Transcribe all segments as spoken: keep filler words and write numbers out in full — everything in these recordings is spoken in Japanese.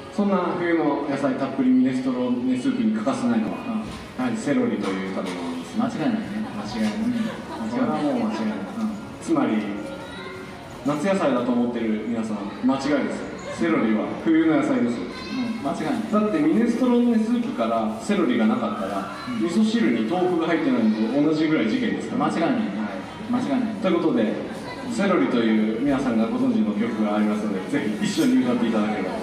そんな冬の野菜たっぷりミネストローネスープに欠かせないのは、うん、やはりセロリという食べ物です。 間違いないね。 間違いない、うん、それはもう間違いない、うん、つまり夏野菜だと思ってる皆さん間違いです。セロリは冬の野菜です。 間違いない。 だってミネストローネスープからセロリがなかったら、うん、味噌汁に豆腐が入ってないのと同じぐらい事件ですから。 間違いない、はい、間違いない。 ということでセロリという皆さんがご存知の曲がありますので、ぜひ一緒に歌っていただければと思います。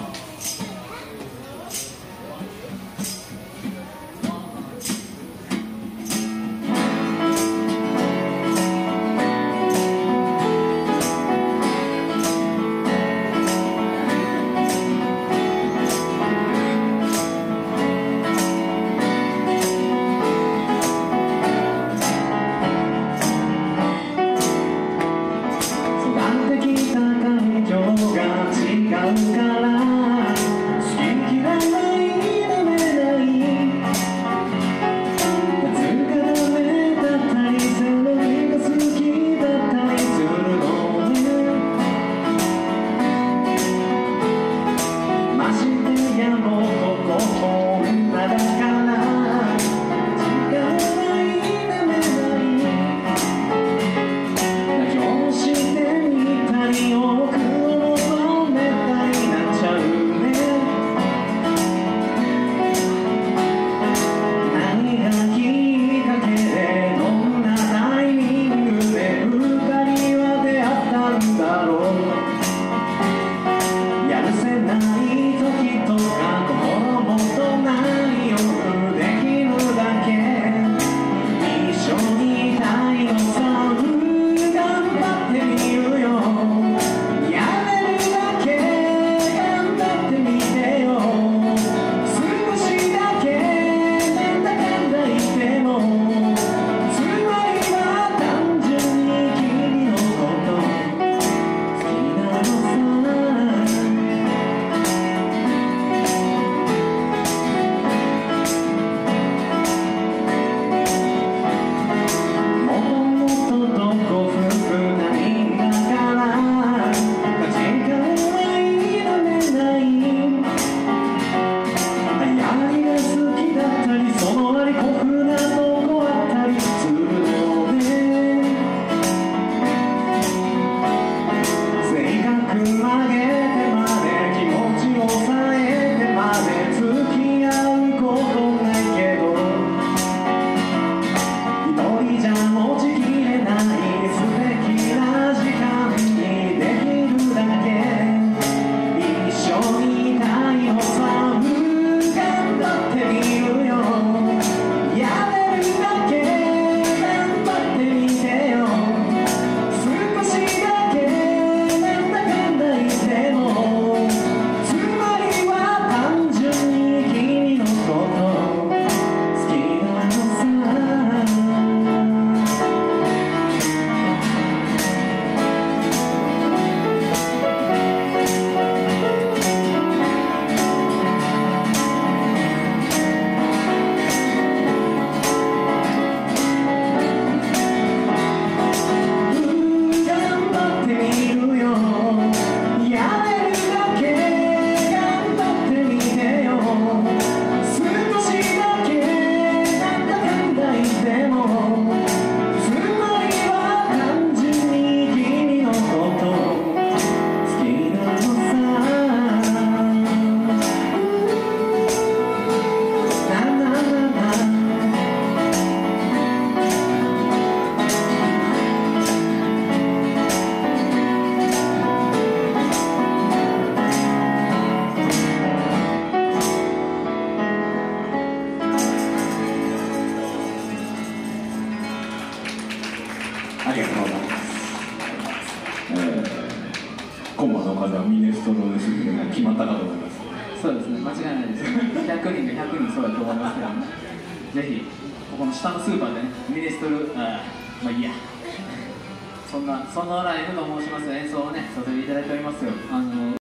ありがとうございます。えー、今晩のおかずはミネストローネスープが決まったかと思います。 そうですね、間違いないです。ひゃくにんがひゃくにんそうだと思いますけどね。ぜひここの下のスーパーでね、ミネストル、あまあいいや。そんなそのライブと申します演奏をねさせていただいておりますよ。あの